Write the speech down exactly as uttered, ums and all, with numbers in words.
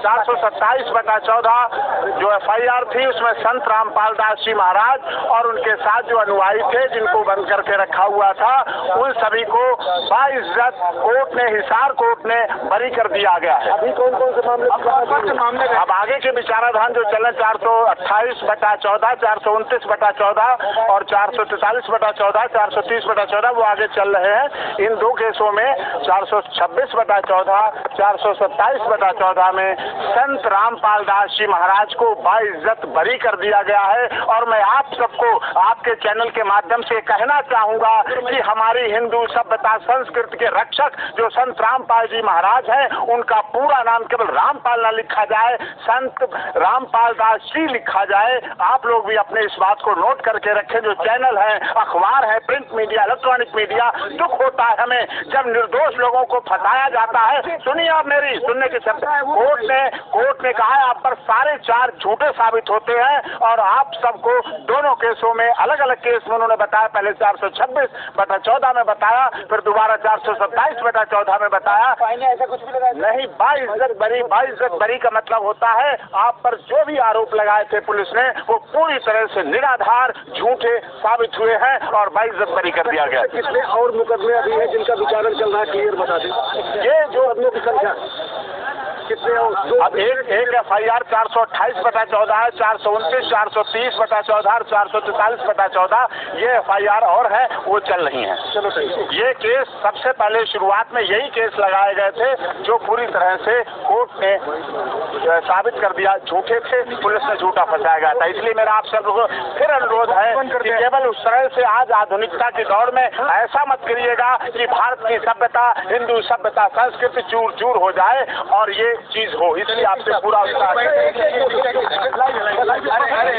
चार सौ सत्ताईस बटा चौदह जो एफ आई आर थी उसमें संत रामपाल दास जी महाराज और उनके साथ जो अनुयायी थे जिनको बंद करके रखा हुआ था उन सभी को बाइज्जत कोर्ट ने, हिसार कोर्ट ने बरी कर दिया गया है। अभी कौन कौन से मामले मामले अब आगे के विचाराधान जो चले चार सौ अट्ठाईस बटा चौदह, चार सौ उनतीस बटा चौदह और चार सौ तैतालीस बटा चौदह, चार सौ तीस बटा चौदह वो आगे चल रहे हैं। इन दो केसों में चार सौ छब्बीस बटा चौदह, चार सौ सत्ताईस बटा चौदह में संत रामपाल दास जी महाराज को बाइज्जत बरी कर दिया गया है। और मैं आप सबको आपके चैनल के माध्यम से कहना चाहूंगा कि हमारी हिंदू सभ्यता संस्कृति के रक्षक जो संत रामपाल जी महाराज हैं उनका पूरा नाम केवल रामपाल न लिखा जाए, संत रामपाल दास जी लिखा जाए। आप लोग भी अपने इस बात को नोट करके रखें। जो चैनल है, अखबार है, प्रिंट मीडिया, इलेक्ट्रॉनिक मीडिया, दुख होता है हमें जब निर्दोष लोगों को फंसाया जाता है। सुनिए आप मेरी सुनने के शब्द, कोर्ट ने कोर्ट ने कहा है आप पर सारे चार झूठे साबित होते हैं और आप सबको दोनों केसों में अलग अलग केस में उन्होंने बताया। पहले चार सौ छब्बीस बटा चौदह में बताया, फिर दोबारा चार सौ सत्ताईस बटा चौदह में बताया। ऐसा कुछ भी नहीं, बाइज्जत बरी, बाइज्जत बरी का मतलब होता है आप पर जो भी आरोप लगाए थे पुलिस ने वो पूरी तरह से निराधार झूठे साबित हुए हैं और बाइज्जत बरी कर दिया गया। कितने और मुकदमे अभी हैं जिनका विचारण चल रहा है, क्लियर बता दें। ये जो आदमियों की संख्या कितने? अब एक एक एफ आई आर चार सौ अट्ठाईस बटा चौदह है, चार सौ उनतीस, चार सौ तीस बटा चौदह, चार सौ तैतालीस बटा चौदह ये एफ आई आर और है वो चल रही है। चलो ठीक। ये केस सबसे पहले शुरुआत में यही केस लगाए गए थे जो पूरी तरह से कोर्ट ने साबित कर दिया झूठे थे, पुलिस ने झूठा फंसाया गया था। इसलिए मेरा आप सबको फिर अनुरोध है कि केवल उस तरह से आज आधुनिकता के दौर में ऐसा मत करिएगा कि भारत की सभ्यता, हिंदू सभ्यता, संस्कृति चूर चूर हो जाए और ये चीज हो। इसलिए आपसे पूरा